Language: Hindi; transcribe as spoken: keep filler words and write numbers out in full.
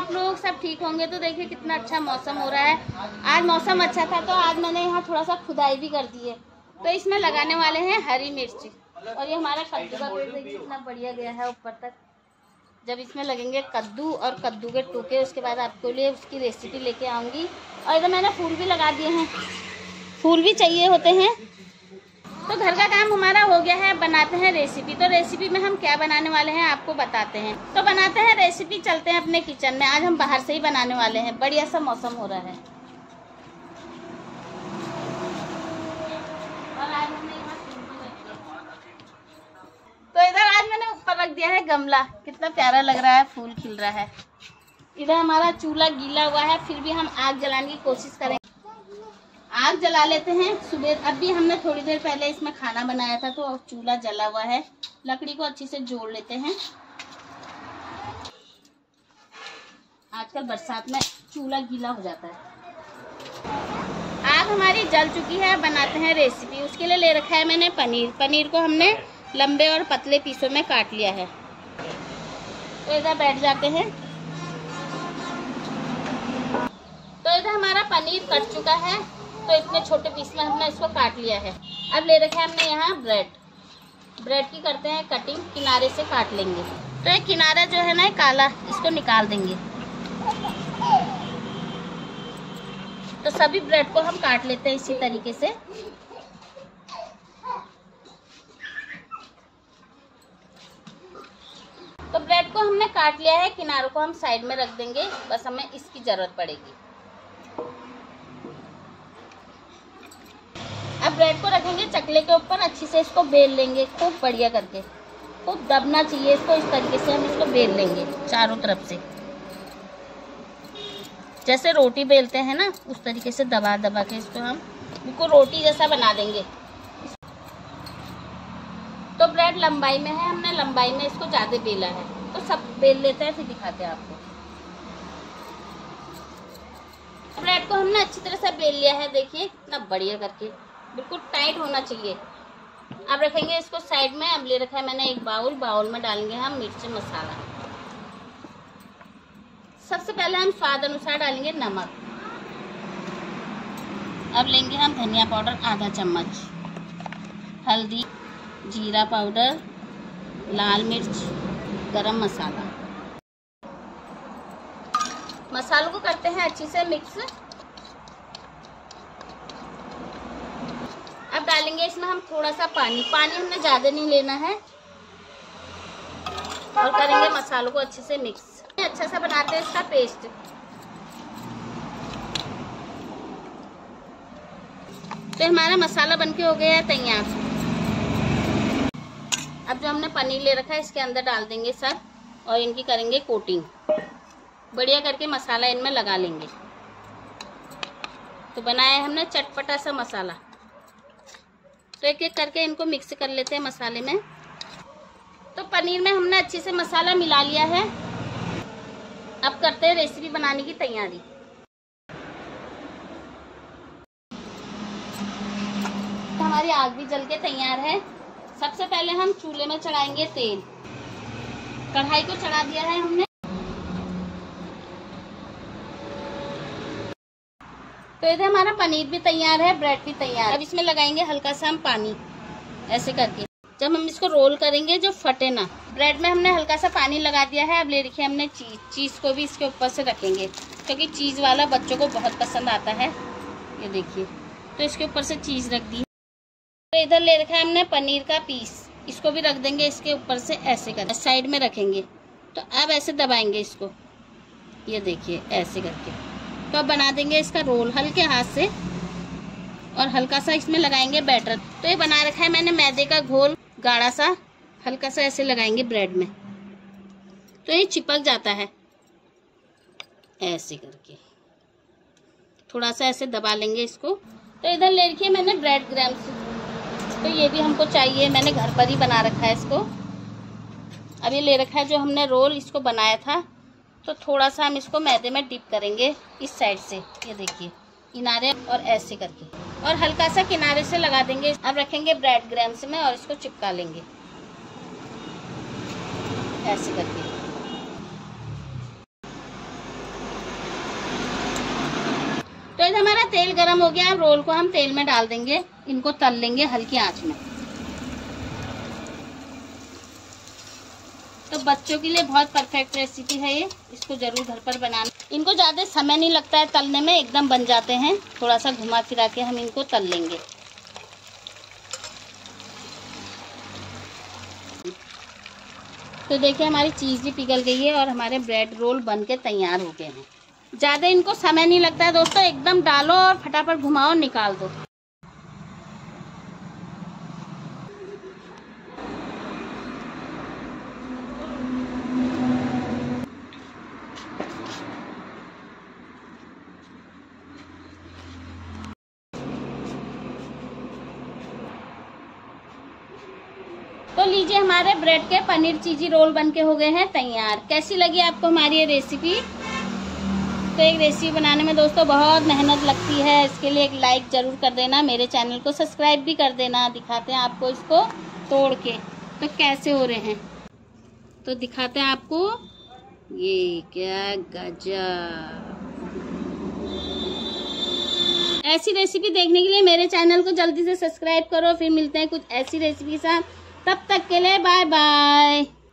आप लोग सब ठीक होंगे। तो देखिए कितना अच्छा मौसम हो रहा है। आज मौसम अच्छा था तो आज मैंने यहाँ थोड़ा सा खुदाई भी कर दी है। तो इसमें लगाने वाले हैं हरी मिर्च, और ये हमारा कद्दू का पेड़ देखिए कितना बढ़िया गया है ऊपर तक। जब इसमें लगेंगे कद्दू और कद्दू के टूके, उसके बाद आपके लिए उसकी रेसिपी लेके आऊँगी। और इधर मैंने फूल भी लगा दिए हैं, फूल भी चाहिए होते हैं। तो घर का काम हमारा हो गया है, बनाते हैं रेसिपी। तो रेसिपी में हम क्या बनाने वाले हैं आपको बताते हैं। तो बनाते हैं रेसिपी, चलते हैं अपने किचन में। आज हम बाहर से ही बनाने वाले हैं, बढ़िया सा मौसम हो रहा है। और आज हमने यहाँ तो इधर आज मैंने ऊपर रख दिया है गमला, कितना प्यारा लग रहा है, फूल खिल रहा है। इधर हमारा चूल्हा गीला हुआ है, फिर भी हम आग जलाने की कोशिश करें। आग जला लेते हैं। सुबह अभी हमने थोड़ी देर पहले इसमें खाना बनाया था, तो चूल्हा जला हुआ है। लकड़ी को अच्छे से जोड़ लेते हैं। आजकल बरसात में चूल्हा गीला हो जाता है। आग हमारी जल चुकी है, बनाते हैं रेसिपी। उसके लिए ले रखा है मैंने पनीर। पनीर को हमने लंबे और पतले पीसों में काट लिया है। तो इधर बैठ जाते हैं। तो इधर हमारा पनीर कट चुका है, तो इतने छोटे पीस में हमने इसको काट लिया है। अब ले रखे हैं हमने यहाँ ब्रेड। ब्रेड की करते हैं कटिंग, किनारे से काट लेंगे। तो ये किनारा जो है ना काला, इसको निकाल देंगे। तो सभी ब्रेड को हम काट लेते हैं इसी तरीके से। तो ब्रेड को हमने काट लिया है, किनारों को हम साइड में रख देंगे, बस हमें इसकी जरूरत पड़ेगी। अब ब्रेड को रखेंगे चकले के ऊपर, अच्छी से इसको बेल लेंगे खूब बढ़िया करके। खूब दबना चाहिए इसको, इस तरीके से हम इसको बेल लेंगे चारों तरफ से। जैसे रोटी बेलते हैं ना, उस तरीके से दबा दबा के इसको हम बिल्कुल रोटी जैसा बना देंगे। तो ब्रेड लंबाई में है, हमने लंबाई में इसको ज्यादा बेला है। तो सब बेल लेते हैं, फिर दिखाते हैं आपको। ब्रेड को हमने अच्छी तरह से बेल लिया है, देखिए इतना बढ़िया करके, बिल्कुल टाइट होना चाहिए। अब रखेंगे इसको साइड में। अब ले रखा है मैंने एक बाउल, बाउल में डालेंगे हम मिर्च मसाला। सबसे पहले हम स्वाद अनुसार डालेंगे नमक। अब लेंगे हम धनिया पाउडर आधा चम्मच, हल्दी, जीरा पाउडर, लाल मिर्च, गरम मसाला। मसालों को करते हैं अच्छी से मिक्स। अब डालेंगे इसमें हम थोड़ा सा पानी। पानी हमने ज्यादा नहीं लेना है। और करेंगे मसालों को अच्छे से मिक्स। अच्छा सा बनाते हैं इसका पेस्ट। तो हमारा मसाला बनके हो गया है तैयार। अब जो हमने पनीर ले रखा है इसके अंदर डाल देंगे सब, और इनकी करेंगे कोटिंग। बढ़िया करके मसाला इनमें लगा लेंगे। तो बनाया है हमने चटपटा सा मसाला। तो एक एक करके इनको मिक्स कर लेते हैं मसाले में। तो पनीर में हमने अच्छे से मसाला मिला लिया है। अब करते हैं रेसिपी बनाने की तैयारी। तो हमारी आग भी जल के तैयार है। सबसे पहले हम चूल्हे में चढ़ाएंगे तेल। कढ़ाई को चढ़ा दिया है हमने। तो इधर हमारा पनीर भी तैयार है, ब्रेड भी तैयार है। अब इसमें लगाएंगे हल्का सा हम पानी, ऐसे करके। जब हम इसको रोल करेंगे जो फटे ना। ब्रेड में हमने हल्का सा पानी लगा दिया है। अब ले रखी है हमने चीज। चीज को भी इसके ऊपर से रखेंगे, क्योंकि चीज वाला बच्चों को बहुत पसंद आता है। ये देखिए, तो इसके ऊपर से चीज रख दी। तो इधर ले रखा है हमने पनीर का पीस, इसको भी रख देंगे इसके ऊपर से, ऐसे कर साइड में रखेंगे। तो अब ऐसे दबाएंगे इसको, ये देखिए ऐसे करके। तो अब बना देंगे इसका रोल हल्के हाथ से, और हल्का सा इसमें लगाएंगे बैटर। तो ये बना रखा है मैंने मैदे का घोल, गाढ़ा सा, हल्का सा ऐसे लगाएंगे ब्रेड में, तो ये चिपक जाता है। ऐसे करके थोड़ा सा ऐसे दबा लेंगे इसको। तो इधर ले रखिए मैंने ब्रेड क्रम्स, तो ये भी हमको चाहिए, मैंने घर पर ही बना रखा है इसको। अब ये ले रखा है जो हमने रोल इसको बनाया था, तो थोड़ा सा हम इसको मैदे में डिप करेंगे इस साइड से, ये देखिए किनारे, और ऐसे करके, और हल्का सा किनारे से लगा देंगे। अब रखेंगे ब्रेड क्रम्स में और इसको चिपका लेंगे ऐसे करके। गर्म हो गया। अब रोल को हम तेल में डाल देंगे, इनको तल लेंगे हल्की आंच में। तो बच्चों के लिए बहुत परफेक्ट रेसिपी है ये, इसको जरूर घर पर बनाना। इनको ज़्यादा समय नहीं लगता है तलने में, एकदम बन जाते हैं। थोड़ा सा घुमा फिरा के हम इनको तल लेंगे। तो देखिए हमारी चीज़ भी पिघल गई है और हमारे ब्रेड रोल बन के तैयार हो गए हैं। ज़्यादा इनको समय नहीं लगता है दोस्तों, एकदम डालो और फटाफट घुमाओ, निकाल दो। तो लीजिए हमारे ब्रेड के पनीर चीजी रोल बनके हो गए हैं तैयार। कैसी लगी आपको हमारी ये रेसिपी? तो एक रेसिपी बनाने में दोस्तों बहुत मेहनत लगती है, इसके लिए एक लाइक जरूर कर देना, मेरे चैनल को सब्सक्राइब भी कर देना। दिखाते हैं आपको इसको तोड़ के तो कैसे हो रहे हैं, तो दिखाते हैं आपको। ये क्या गजब! ऐसी रेसिपी देखने के लिए मेरे चैनल को जल्दी से सब्सक्राइब करो। फिर मिलते हैं कुछ ऐसी रेसिपी के साथ, तब तक के लिए बाय बाय।